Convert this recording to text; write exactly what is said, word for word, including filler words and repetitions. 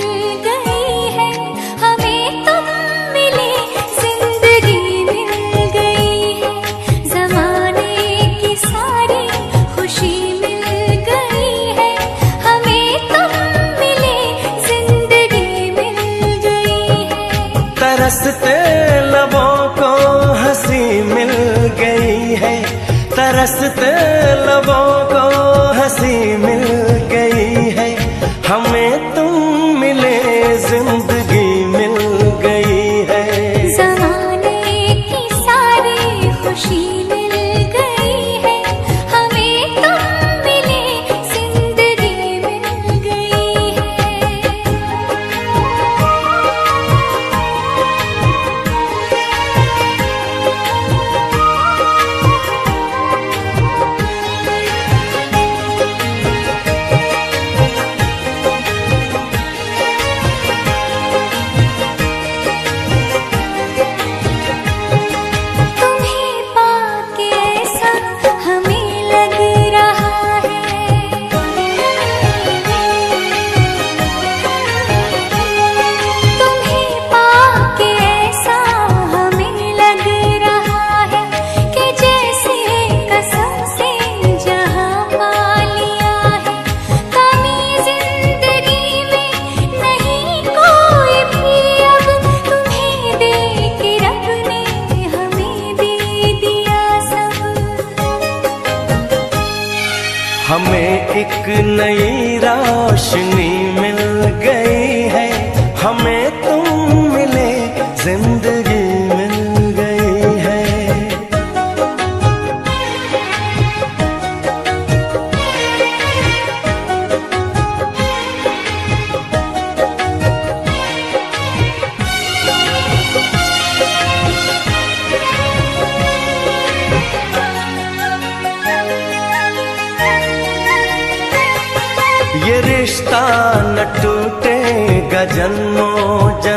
गई है, हमें तुम मिले जिंदगी मिल गई है, जमाने की सारी खुशी मिल गई है, हमें तुम मिले जिंदगी मिल गई है। तरसते लबों को हंसी मिल गई है, तरसते लबों को हंसी मिल गई है, हमें तुम मिले जिंदगी मिल गई है। जमाने की सारी खुशी मिल गई है, हमें तुम मिले जिंदगी मिल गई है। हमें एक नई रोशनी मिल गई है, हमें तुम मिले जिंदगी मिल गई है। ये रिश्ता न टूटेगा जन्मों जन्म